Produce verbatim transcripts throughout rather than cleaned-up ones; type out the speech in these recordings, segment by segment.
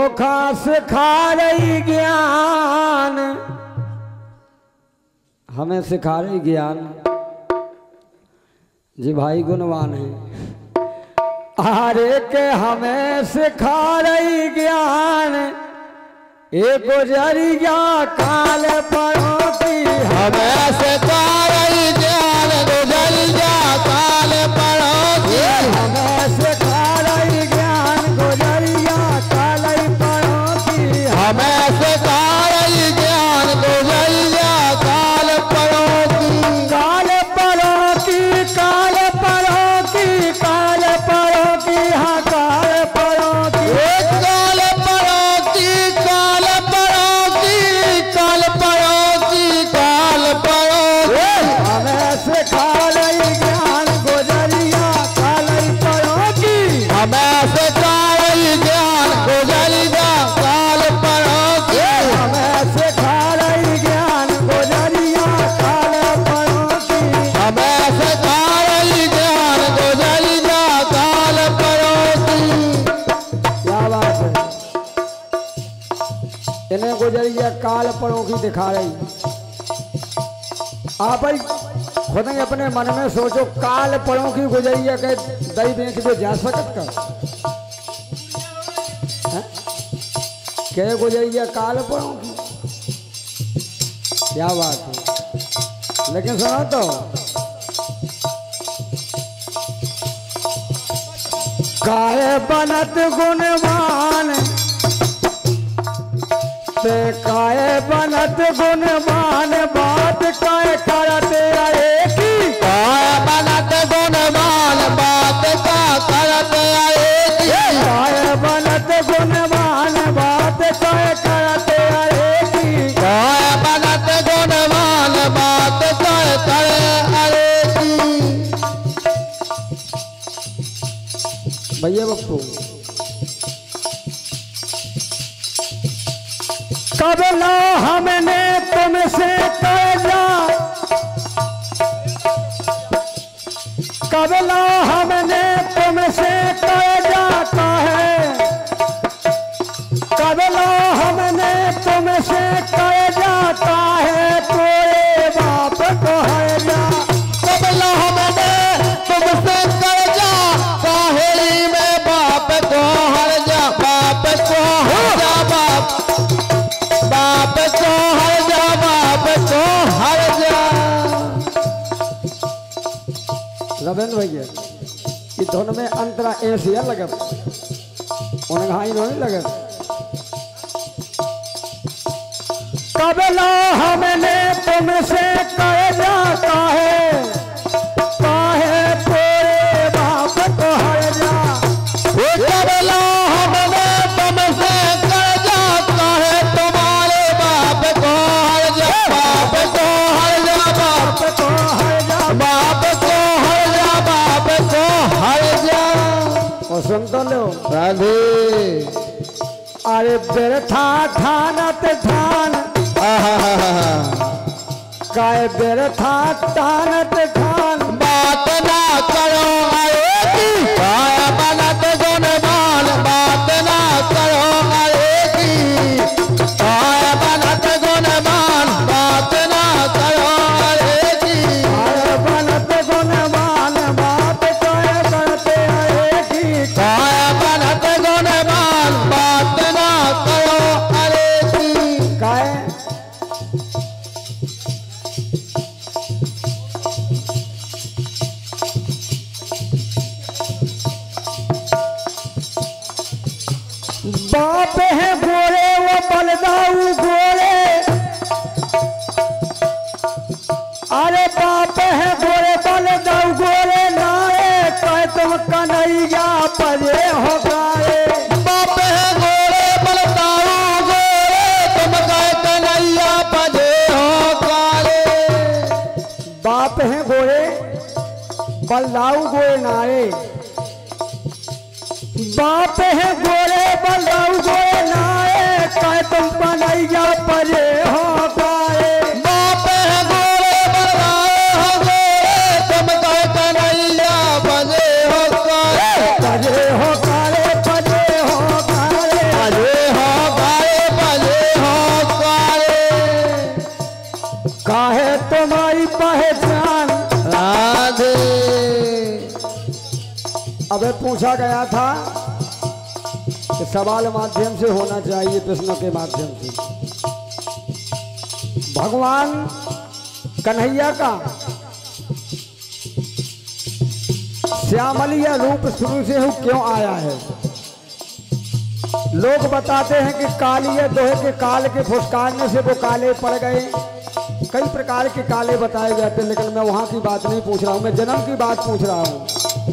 चोखा सिखा रही ज्ञान, हमें सिखा रही ज्ञान जी भाई गुणवान है। अरे के हमें सिखा रही ज्ञान एक गुजरिया काल परों की, हमें सिखा रही ज्ञान गुजरिया काल परों की, हमें सिखा रही ज्ञान गुजरिया काल परों की, हमें सिखा रही ज्ञान गुजरिया काल परों की, काल परों की काल परों की काल परों की हाँ काल परों की, काल परों की काल परों की काल परों की काल परों की, हमें सिखा रही ज्ञान गुजरिया काल परों की, हमें सिखा रही ज्ञान गुजरिया काल परों की, हमें सिखा रही ज्ञान गुजरिया काल परों की, हमें सिखा रही ज्ञान गुजरिया काल परों की। क्या बात है। इन्हें गुजरिया काल परों की दिखा रही। आप भाई खुद ही अपने मन में सोचो, काल परों की गुजरिया के दही बेच पे जा सकत कर हैं? क्या गुजरिया काल परों की, क्या बात है। लेकिन सुनो तो काहे बनत गुणवान ते काहे बनत गुणवान, बात काहे करते आए की, काय बनत गुणवान बात का करत आए की, काहे बनत गुणवान बात काहे करते आए की, काय बनत गुणवान बात कर कर आए की। भैया बप्पू कब लो हमने तुमसे कर्जा, कब लो हमने तुमसे कर्जा काहे, कब लो हमने तुमसे कर्जा काहे तोरे बाप को हर्जा, कब लो हमने तुमसे कर्जा काहेली में बाप को हर जा, बाप को हर जा, बाप बाप को हर जा, बाप को हर जा। रविंद्र भैया ये धुन में अंतरा ऐसी है लगत, उन्हें घाई नहीं लगत। कब लो हमने तुमसे कर्जा काहे, काहे तोरे बाप को हर्जा, कब लो हमने तुमसे कर्जा काहे तुम्हारे बाप को हर जा, बाप को हर जा, बाप बाप को हर्जा। बाप को हर जा, बाप को हर जा। और सुन तो लो, राधे अरे बेरथा ठानत ठान, काय बेरथा ठानत ठान, बात ना करो आए की, काय बनत गुणवान बात ना करो आए की, काय बनत गुणवान बात ना करो आए की, काय बनत गुणवान बात काय करते आए की, काय बनत गुणवान बात ना करो आए की। काय बाप है गोरे वो बलदाऊ गोरे, अरे बाप है गोरे बलदाऊ गोरे नारे, कह तुम कन्हैया परे हो गाए, बाप है गोरे बलदाऊ गोरे, तुम कह कन्हैया पदे हो काले। बाप है गोरे बलदाऊ गोरे नारे, बाप है गोरे बलदाऊ गोरे नारे, कह तुम कन्हैया परे हो गाए, बाप है गोरे बलदाऊ गोरे, तुम कह कन्हैया पदे हो काले। परे हो गाए, परे हो गाए, पदे हो सुबह पूछा गया था कि सवाल माध्यम से होना चाहिए, प्रश्नों के माध्यम से। भगवान कन्हैया का श्यामलिया रूप शुरू से ही क्यों आया है? लोग बताते हैं कि कालिया दोहे के काल के फुसकारने से वो काले पड़ गए। कई प्रकार के काले बताए जाते हैं, लेकिन मैं वहां की बात नहीं पूछ रहा हूं, मैं जन्म की बात पूछ रहा हूं।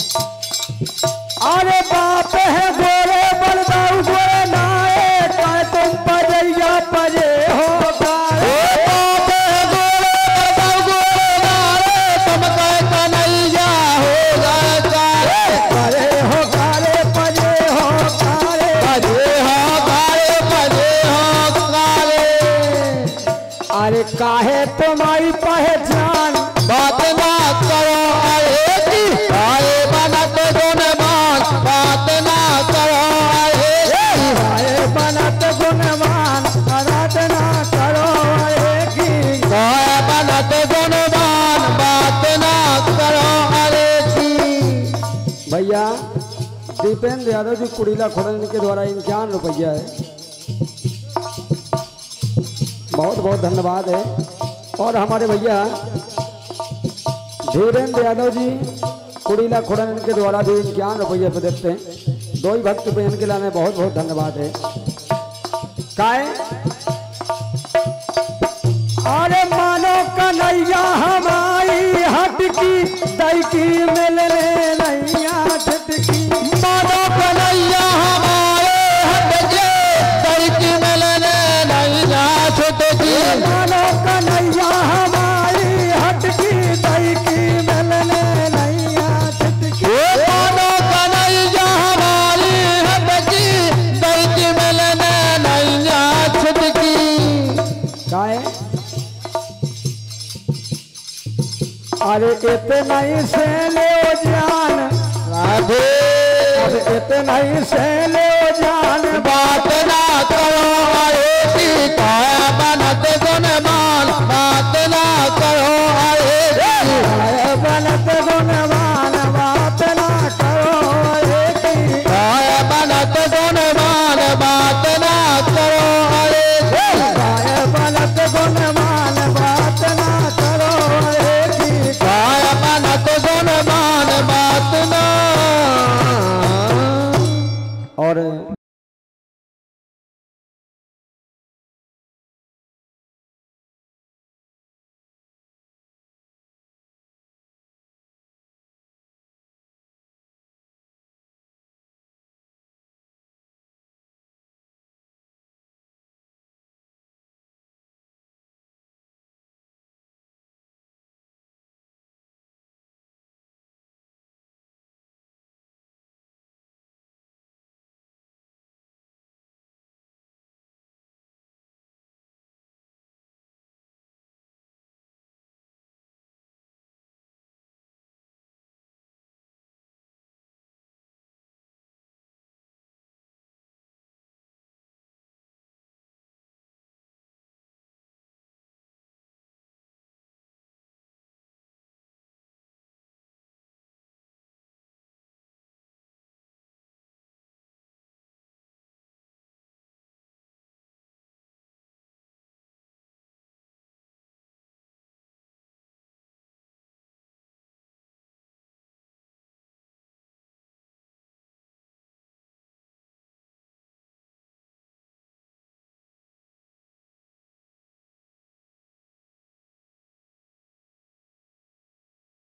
अरे बाप है गोरे बलदाऊ गोरे नाए, काय तुम पजैया पजे हो गाए। बाप है गोरे बलदाऊ गोरे नाए, तुम कह कन्हैया हो गए काले। परे हो गारे पजे हो गारे, पजे हो काले, पजे हो काले। अरे काहे तुम्हारी पहचान बात ना करो अरे की, आए बनत गुणवान, बात ना करो अरे की। आए बनत गुणवान, आराधना करो अरे की। आए बनत गुणवान, बात ना करो अरे की। भैया दीपेंद्र यादव जी कुड़ीला खुरन के द्वारा इक्यावन रुपया है, बहुत बहुत धन्यवाद है। और हमारे भैया धीरेन्द्र यादव जी कुड़ीला खुरन के द्वारा भी इक्यावन रुपये पे देते हैं। दो ही भक्त पे इनके लाने बहुत बहुत धन्यवाद है। काय अरे मानो कन्हैया हमारी हटकी दैकी मिलने नैया छटकी। मानो कन्हैया हमारे हटके, दैकी मिलने नैया छुटकी। मानो कन्हैया हमारी हटकी दैकी मिलने नैया छटकी। मानो कन्हैया हमारी हटकी, दैकी मिलने नैया छुटकी। काय अरे इतना ही से ले जान, राधे अब इतना ही से ले